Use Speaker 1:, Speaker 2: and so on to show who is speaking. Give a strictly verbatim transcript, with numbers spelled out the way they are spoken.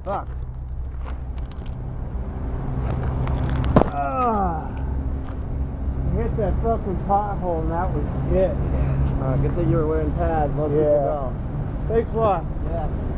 Speaker 1: Fuck. Ah. Hit that fucking pothole and that was it.
Speaker 2: Uh, good thing you were wearing pads. Most
Speaker 1: Yeah.
Speaker 2: people don't.
Speaker 1: Thanks a lot.
Speaker 2: Yeah.